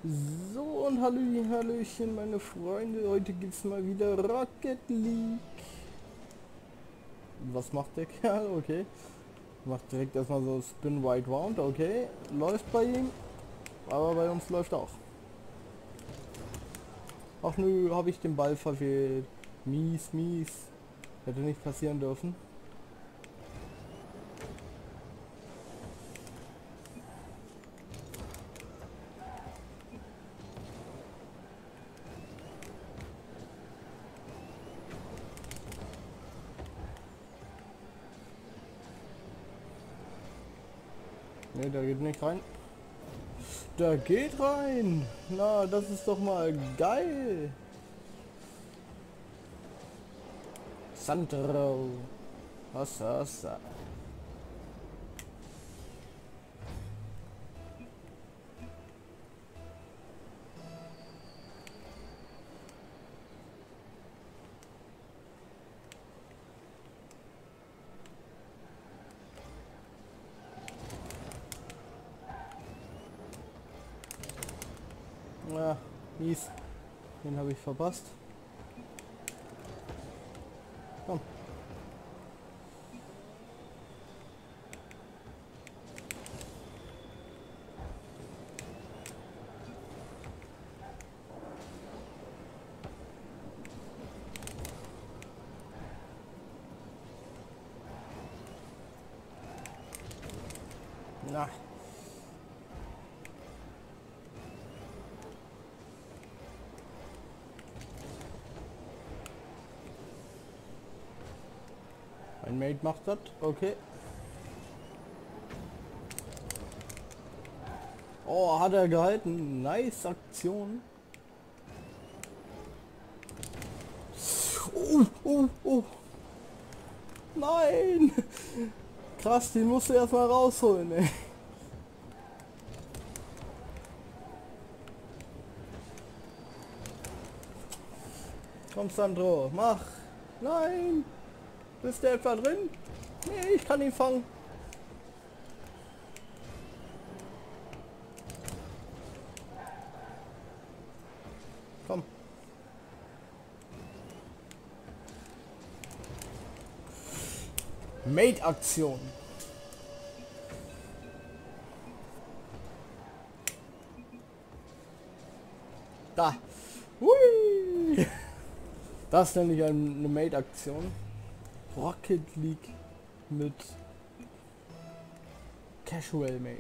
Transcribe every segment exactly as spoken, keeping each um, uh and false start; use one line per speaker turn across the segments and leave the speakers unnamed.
So und hallo, hallöchen meine Freunde, heute gibt's mal wieder Rocket League. Was macht der Kerl? Okay. Macht direkt erstmal so Spin Right Round, okay. Läuft bei ihm, aber bei uns läuft auch. Ach nö, habe ich den Ball verfehlt. Mies, mies. Hätte nicht passieren dürfen. Ne, der geht nicht rein. Der geht rein. Na, das ist doch mal geil. Sandro. Was hast du? Ja, mies. Den habe ich verpasst. Komm. Na. Ein Mate macht das, okay. Oh, hat er gehalten. Nice Aktion. Oh, oh, oh. Nein. Krass, den musst du erstmal rausholen, ey. Komm, Sandro, mach. Nein. Ist der etwa drin? Nee, ich kann ihn fangen. Komm. Mate-Aktion. Da. Hui. Das nenne ich eine Mate-Aktion. Rocket League mit Casual Mates.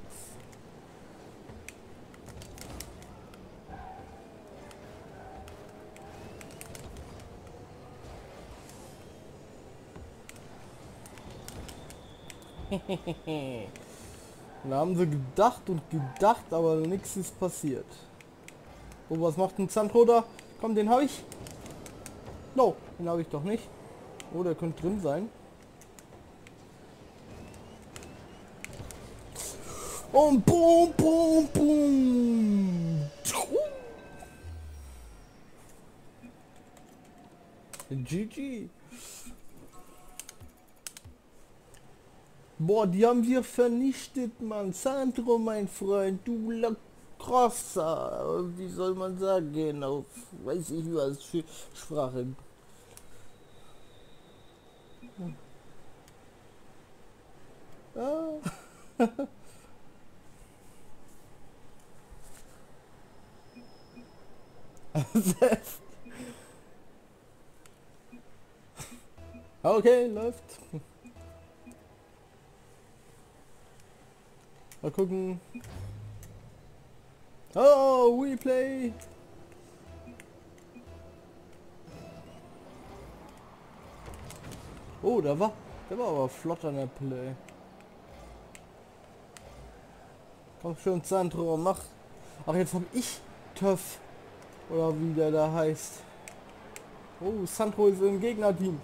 Da haben sie gedacht und gedacht, aber nichts ist passiert. Oh, was macht ein Sandro da? Komm, den habe ich. No, den habe ich doch nicht. Oh, der könnte drin sein. Und boom, boom, boom. G G. Boah, die haben wir vernichtet, Mann. Sandro, mein Freund, du Lacrossa. Wie soll man sagen? Auf weiß ich was für Sprache. Ah. Okay, läuft. Mal gucken. Oh, Replay. Oh, da war, der war aber flott an der Play. Komm schon, Sandro, mach. Ach, jetzt hab ich Töff. Oder wie der da heißt. Oh, Sandro ist im Gegnerteam.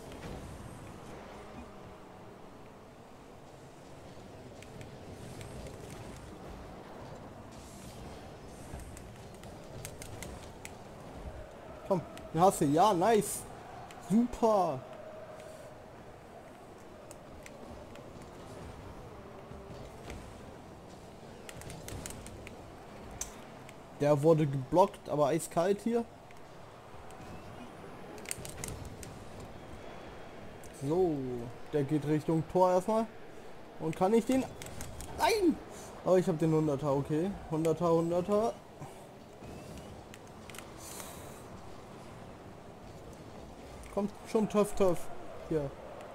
Komm, den hast du. Ja, nice. Super. Der wurde geblockt, aber eiskalt hier. So, der geht Richtung Tor erstmal. Und kann ich den... Nein! Aber ich habe den hunderter, okay. hunderter, hunderter. Kommt schon tough, tough. Hier.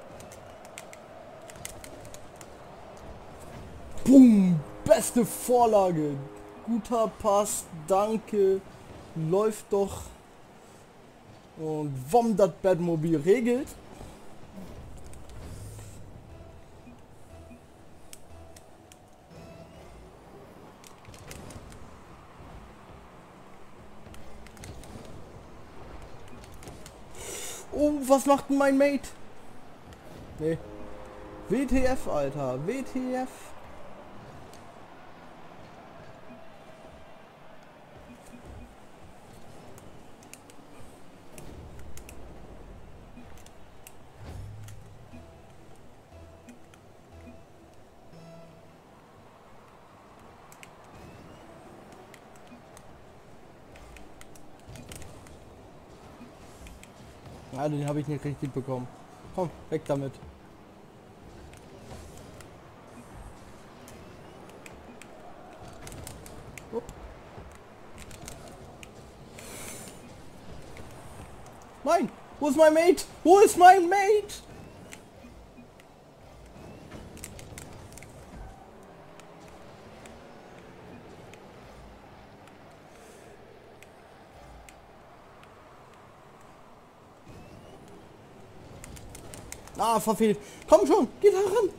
Boom! Beste Vorlage. Guter Pass, danke. Läuft doch. Und Wom das Batmobil regelt. Oh, was macht denn mein Mate? Nee. W T F, Alter. W T F. Ja, den habe ich nicht richtig bekommen. Komm, weg damit. Oh. Nein! Wo ist mein Mate? Wo ist mein Mate? Ah, verfehlt. Komm schon, geht heran.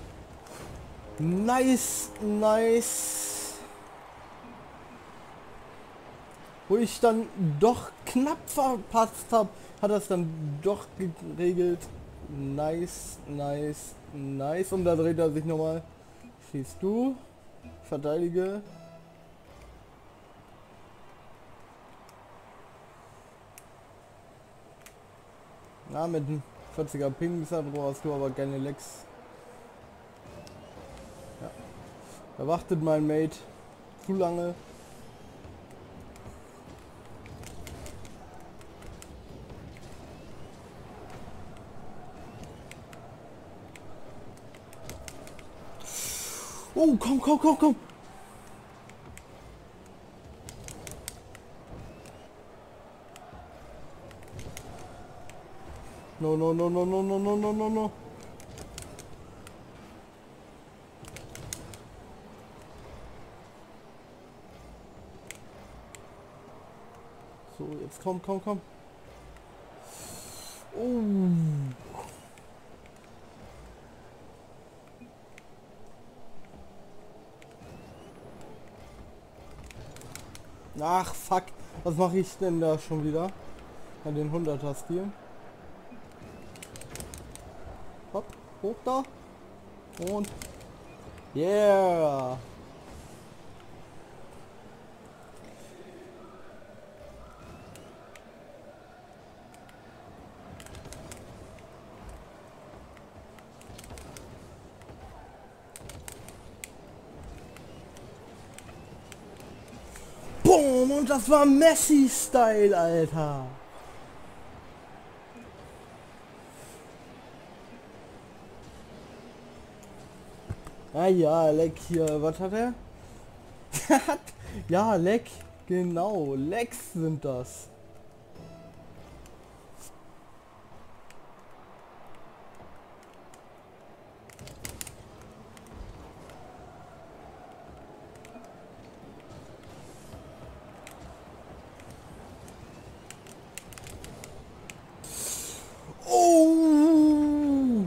Nice, nice. Wo ich dann doch knapp verpasst habe, hat das dann doch geregelt. Nice, nice, nice. Und da dreht er sich nochmal. Schießt du. Verteidige. Na, mit dem vierziger Ping hast du aber gerne Lex. Ja. Da wartet mein Mate zu lange. Oh, komm, komm, komm, komm. No, no, no, no, no, no, no, no, no, no. So, jetzt komm, komm, komm. Oh. Ach, fuck. Was mache ich denn da schon wieder? An den hunderter Stil. Hopp, hoch da. Und... Yeah! Boom! Und das war Messi-Style, Alter! Ah ja, Leck hier. Was hat er? Ja, Leck. Genau, Lecks sind das. Oh!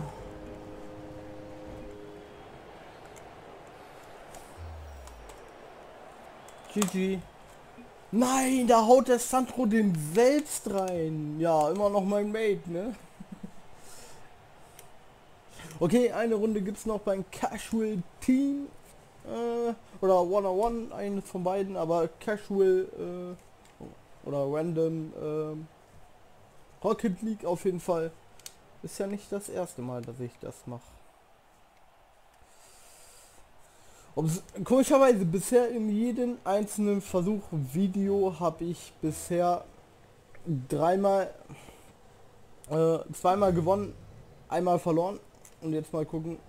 G G. Nein, da haut der Sandro den selbst rein. Ja, immer noch mein Mate, ne? Okay, eine Runde gibt's noch beim Casual Team. Äh, oder One on One, eines von beiden, aber Casual äh, oder Random äh, Rocket League auf jeden Fall. Ist ja nicht das erste Mal, dass ich das mache. Ob's, komischerweise bisher in jedem einzelnen Versuch Video habe ich bisher dreimal, äh, zweimal gewonnen, einmal verloren. Und jetzt mal gucken.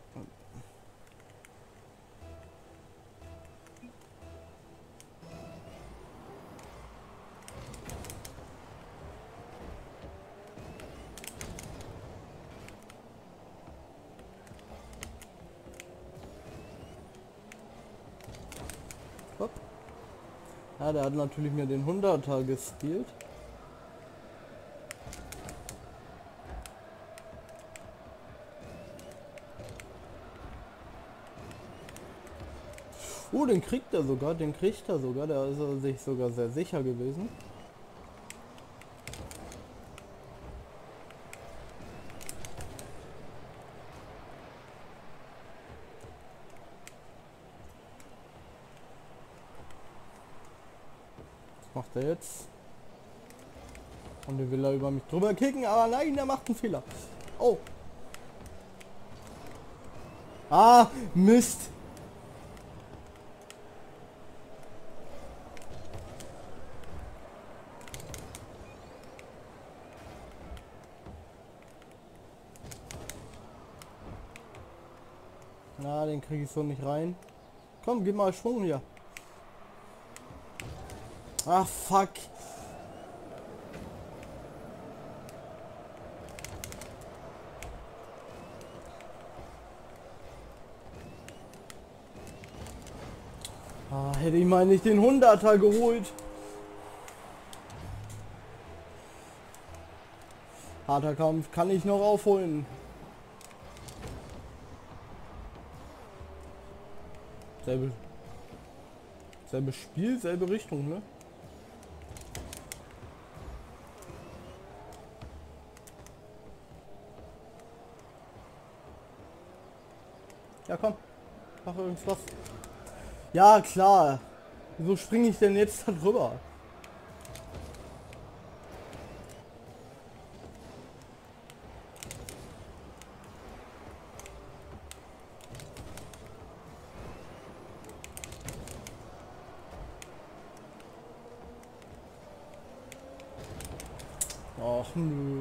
Hopp. Ja, der hat natürlich mir den hunderter gespielt. Oh, den kriegt er sogar, den kriegt er sogar, da ist er sich sogar sehr sicher gewesen. Was macht er jetzt? Und den will er über mich drüber kicken, aber nein, er macht einen Fehler. Oh. Ah, Mist. Na, den kriege ich so nicht rein. Komm, gib mal Schwung hier. Ach, fuck. Ah, hätte ich mal nicht den hunderter geholt. Harter Kampf, kann ich noch aufholen. Selbe, selbe Spiel, selbe Richtung, ne? Ja, komm. Mach irgendwas. Ja, klar. Wieso springe ich denn jetzt da drüber? Ach nö.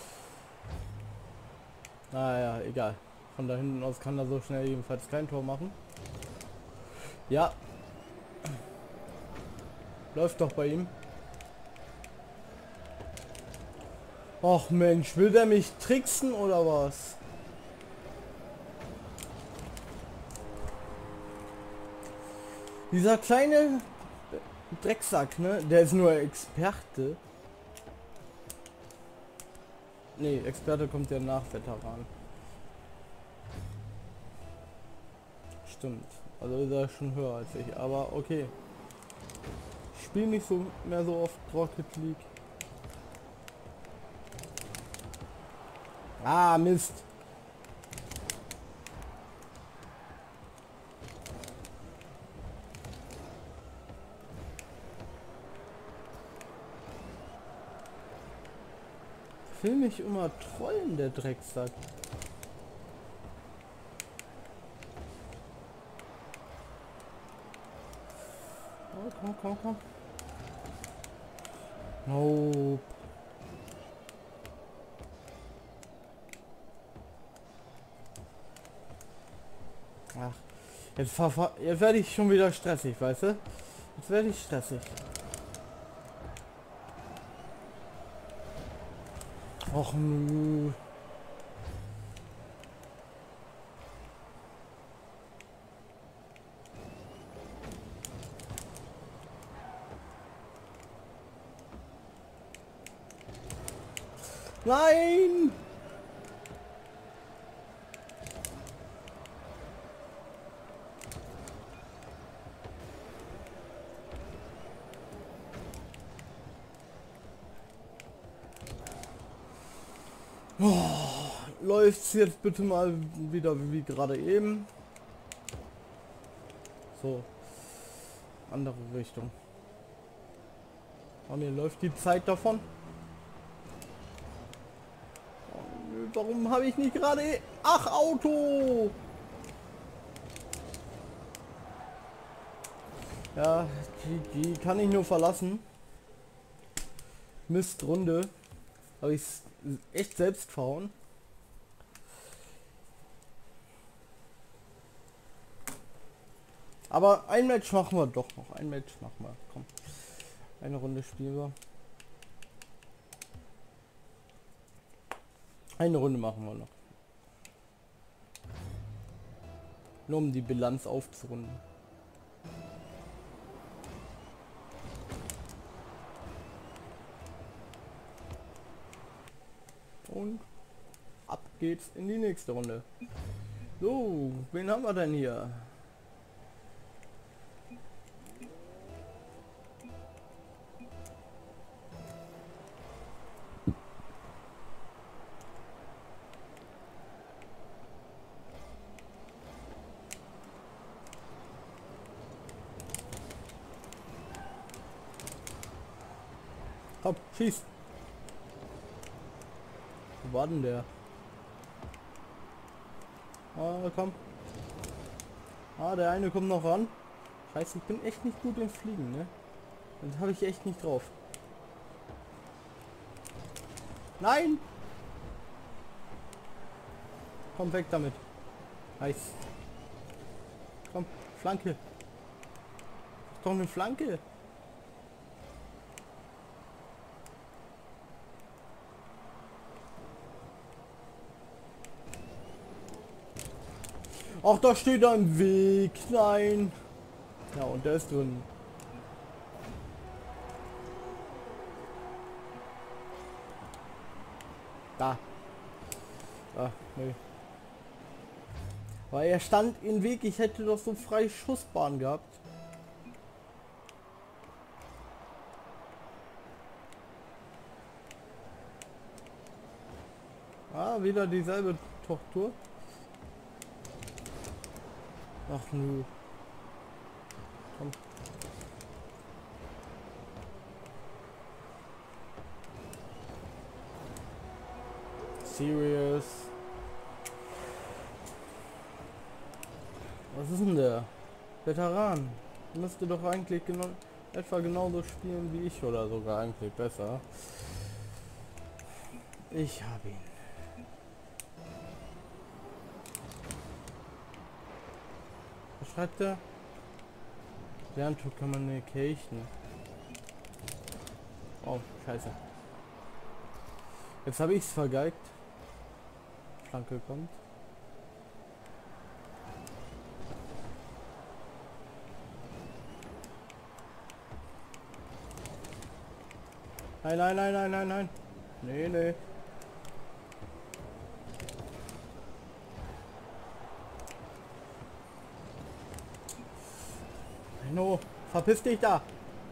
Naja, egal. Von da hinten aus kann er so schnell jedenfalls kein Tor machen. Ja. Läuft doch bei ihm. Och Mensch, will der mich tricksen oder was? Dieser kleine Drecksack, ne? Der ist nur Experte. Nee, Experte kommt ja nach Veteran. Stimmt. Also ist er schon höher als ich. Aber okay. Ich spiele nicht so mehr so oft Rocket League. Ah, Mist. Will mich immer trollen, der Drecksack. Oh, komm, komm, komm. Nope. Ach, jetzt, jetzt werde ich schon wieder stressig, weißt du? Jetzt werde ich stressig. Och nö. Nein! Oh, läuft's jetzt bitte mal wieder wie gerade eben. So. Andere Richtung. Oh, mir läuft die Zeit davon. Oh, nö, warum habe ich nicht gerade... Ach, Auto! Ja, die, die kann ich nur verlassen. Mist Runde. Habe ich echt selbst verhauen. Aber ein Match machen wir doch noch. Ein Match machen wir. Komm. Eine Runde spielen wir. Eine Runde machen wir noch. Nur um die Bilanz aufzurunden. Und ab geht's in die nächste Runde. So, wen haben wir denn hier? Komm, schieß! Wo war denn der? Ah, komm. Ah, der eine kommt noch ran. Scheiße, ich bin echt nicht gut im Fliegen, ne? Das habe ich echt nicht drauf. Nein! Komm weg damit. Nice. Komm, Flanke. Doch eine Flanke. Ach, da steht er im Weg. Nein. Ja, und der ist drin. Da. Ah, nee. Weil er stand im Weg. Ich hätte doch so freie Schussbahn gehabt. Ah, wieder dieselbe Tortur. Ach nö. Komm. Serious. Was ist denn der? Veteran. Müsste doch eigentlich genau, etwa genauso spielen wie ich oder sogar eigentlich besser. Ich habe ihn. Was schreibt er? Learn to Communication. Oh, scheiße. Jetzt habe ich es vergeigt. Flanke kommt. Nein, nein, nein, nein, nein, nein. Nee, nee. No, verpiss dich da.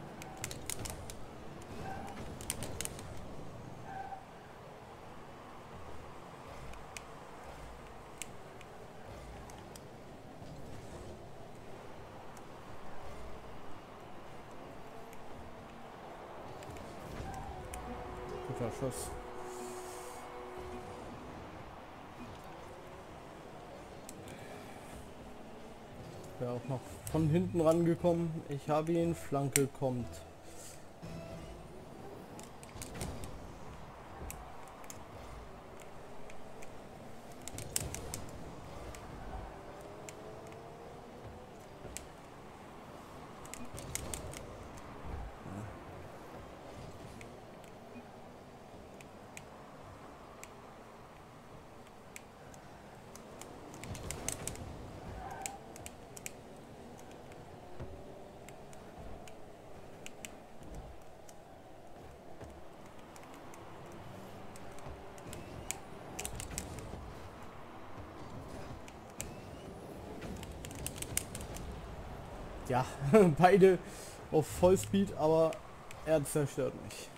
Guter Schuss. Ja, auch noch von hinten rangekommen. Ich habe ihn, Flanke kommt. Ja, beide auf Vollspeed, aber er zerstört mich.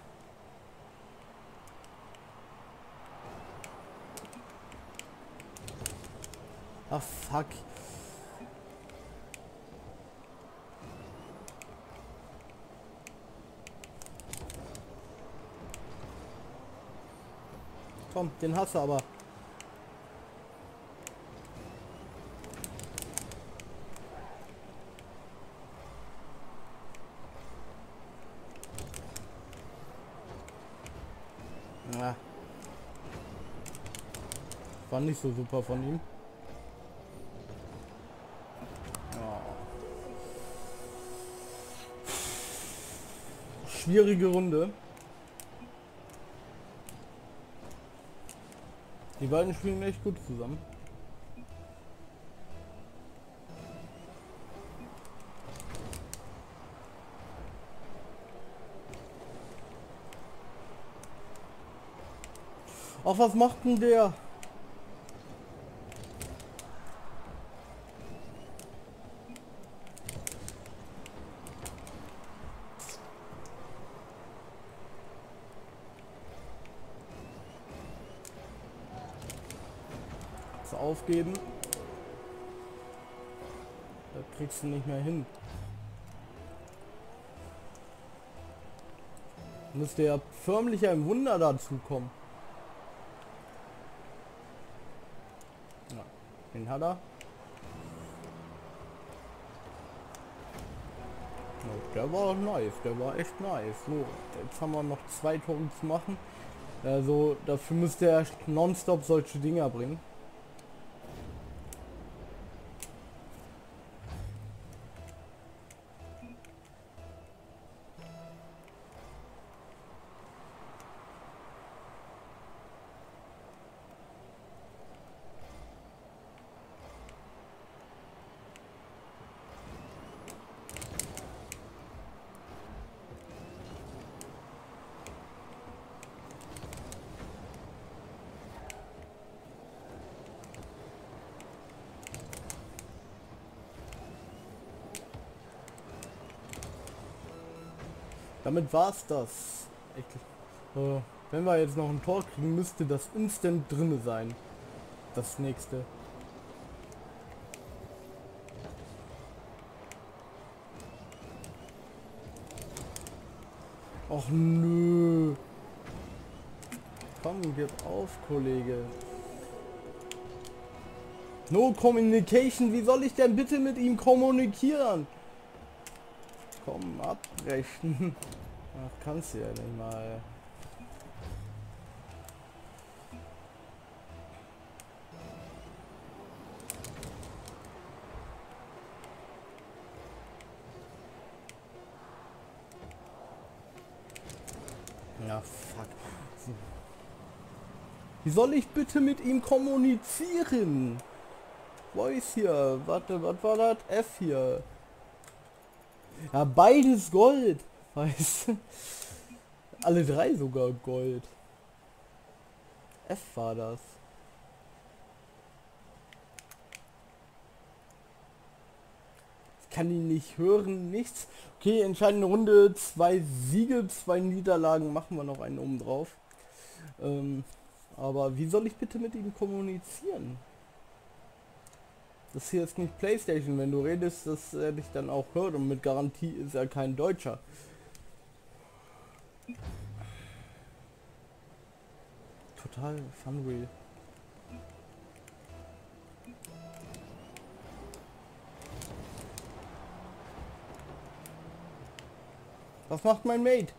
Ach fuck. Komm, den hast du aber. Ja. War nicht so super von ihm. Ja. Schwierige Runde. Die beiden spielen echt gut zusammen. Ach, was macht denn der? Aufgeben. Da kriegst du nicht mehr hin. Müsste ja förmlich ein Wunder dazu kommen. Ja, den hat er. Ja, der war nice, der war echt nice. So, jetzt haben wir noch zwei Tore zu machen. Also dafür müsste er nonstop solche Dinger bringen. Damit war's das. Ich, äh, wenn wir jetzt noch ein Tor kriegen, müsste das instant drinne sein. Das nächste. Och nö. Komm, gib auf, Kollege. No communication. Wie soll ich denn bitte mit ihm kommunizieren? Komm, abbrechen. Ach, kannst du ja nicht mal. Ja, fuck. Wie soll ich bitte mit ihm kommunizieren? Voice hier. Warte, was war das? F hier. Ja, beides Gold. Weißt du? Alle drei sogar Gold. F war das. Ich kann ihn nicht hören, nichts. Okay, entscheidende Runde. Zwei Siege, zwei Niederlagen. Machen wir noch einen oben drauf. Ähm, aber wie soll ich bitte mit ihm kommunizieren? Das hier ist nicht PlayStation. Wenn du redest, dass er dich dann auch hört. Und mit Garantie ist er kein Deutscher. Total Funreal. Was macht mein Mate?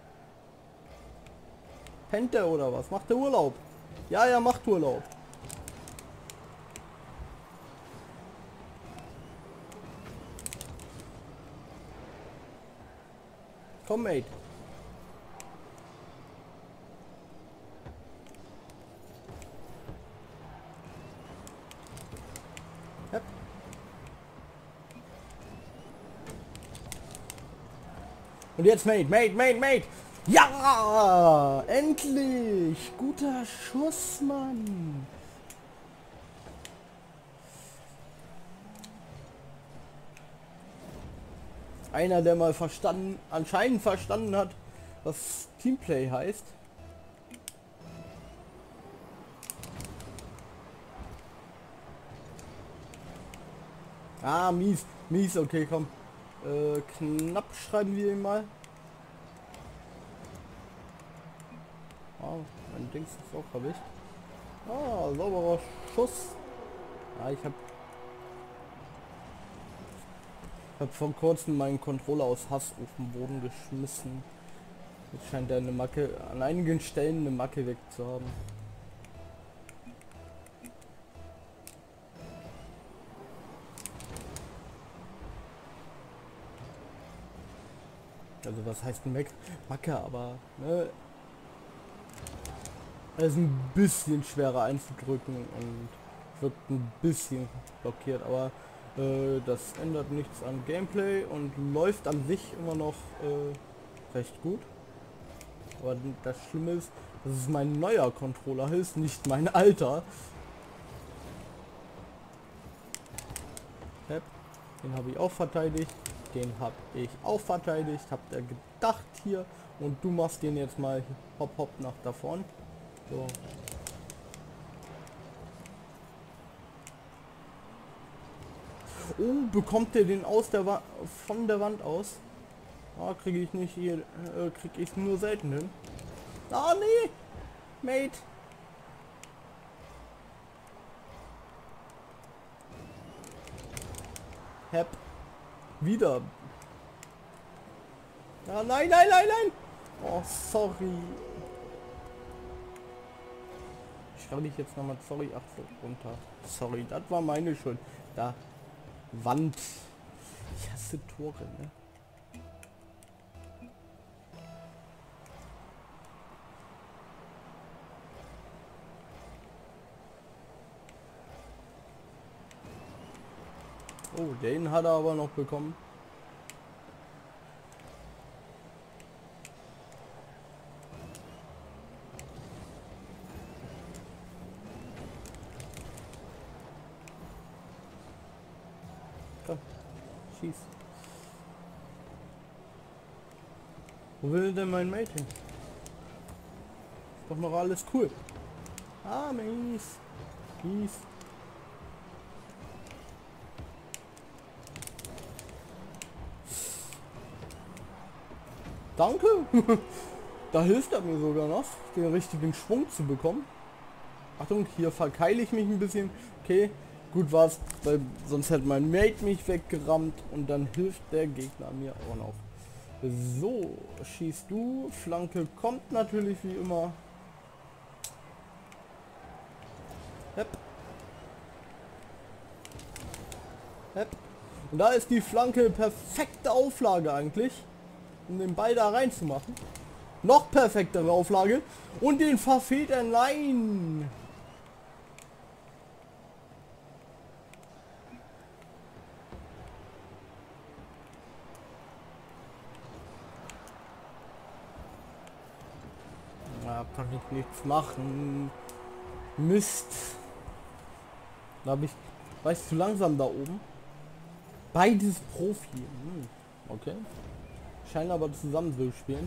Pennt der oder was? Macht der Urlaub? Ja, ja, macht Urlaub. Komm, Mate. Yep. Und jetzt Mate, Mate, Mate, Mate. Ja, endlich. Guter Schuss, Mann. Einer, der mal verstanden, anscheinend verstanden hat, was Teamplay heißt. Ah, mies, mies, okay, komm. Äh, knapp schreiben wir ihn mal. Ah, mein Dings ist auch erwischt. Ah, sauberer Schuss. Ah, ich hab... Ich hab vor kurzem meinen Controller aus Hass auf den Boden geschmissen. Jetzt scheint er eine Macke, an einigen Stellen eine Macke weg zu haben. Also was heißt ein Mac Macke, aber ne, er ist ein bisschen schwerer einzudrücken und wirkt ein bisschen blockiert, aber äh, das ändert nichts am Gameplay und läuft an sich immer noch äh, recht gut. Aber das Schlimme ist, dass es mein neuer Controller ist, nicht mein alter. Den habe ich auch verteidigt. Den habe ich auch verteidigt. Habt ihr gedacht hier. Und du machst den jetzt mal hopp hopp nach davon. So. Oh, bekommt er den aus der Wa von der Wand aus? Ah, kriege ich nicht hier, äh, kriege ich nur selten hin. Ah, nee! Mate! Hep. Wieder. Ja, nein, nein, nein, nein! Oh, sorry. Ich schreibe dich jetzt nochmal, sorry, ach so, runter. Sorry, das war meine Schuld. Da. Wand. Ich hasse Tore, ne? Oh, den hat er aber noch bekommen. Komm, schieß. Wo will denn mein Mate hin? Ist doch noch alles cool. Ah, mies. Mies. Danke. Da hilft er mir sogar noch, den richtigen Schwung zu bekommen. Achtung, hier verkeile ich mich ein bisschen. Okay, gut war's, weil sonst hätte mein Mate mich weggerammt und dann hilft der Gegner mir auch noch. So, schießt du. Flanke kommt natürlich wie immer. Hep. Hep. Und da ist die Flanke perfekte Auflage eigentlich, um den Ball da reinzumachen. Noch perfektere Auflage. Und den verfehlt er. Nein. Da kann ich nichts machen. Mist. Da habe ich... War ich zu langsam da oben? Beides Profi. Hm. Okay. Scheinen aber zusammen zu spielen.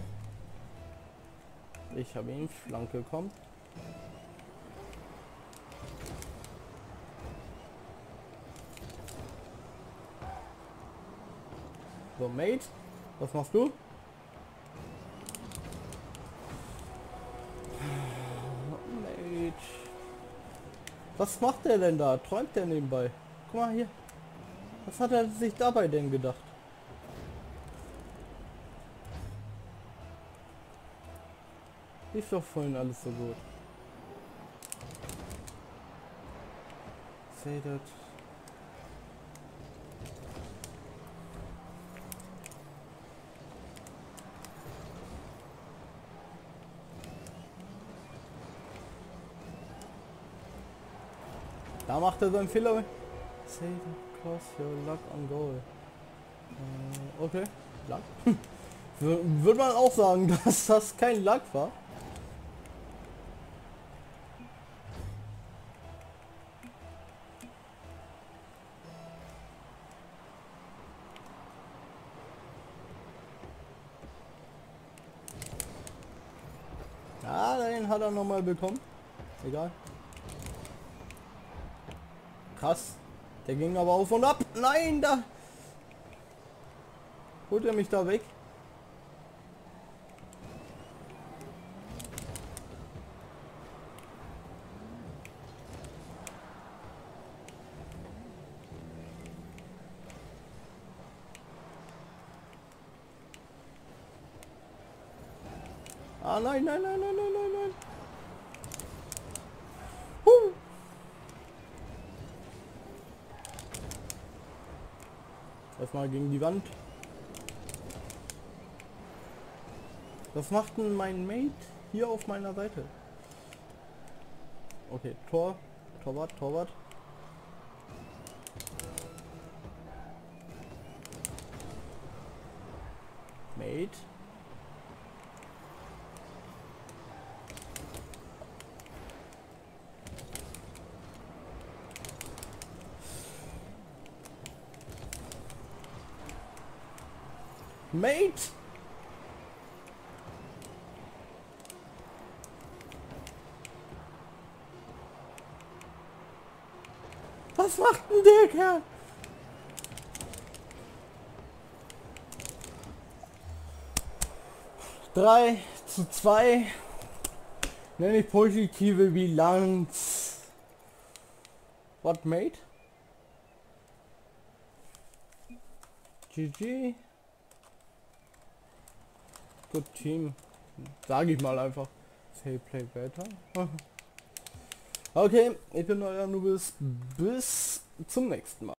Ich habe ihn. Flanke kommt. So, Mate. Was machst du? Mate. Was macht der denn da? Träumt der nebenbei? Guck mal hier. Was hat er sich dabei denn gedacht? Lief doch vorhin alles so gut. Say that. Da macht er seinen Fehler. Say that cause your luck on goal. Äh, okay. Luck. Würde man auch sagen, dass das kein Luck war. Ja, den hat er noch mal bekommen. Egal. Krass. Der ging aber auf und ab. Nein, da holt er mich da weg. Ah nein, nein, nein, nein, nein, nein, nein. Huh. Erstmal gegen die Wand. Was macht denn mein Mate hier auf meiner Seite? Okay, Tor, Torwart, Torwart. Mate. Mate! Was macht denn der Kerl? drei zu zwei. Nenne ich positive Bilanz. What, mate? G G. Good Team. Sag ich mal einfach. Say play better. Okay, ich bin euer Nubis. Bis zum nächsten Mal.